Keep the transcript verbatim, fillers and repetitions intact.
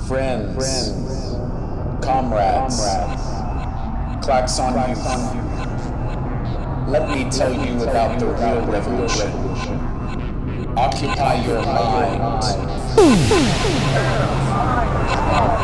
friends, friends, comrades, comrades, Klaxon youth. Let me tell you about the real revolution. Occupy your mind.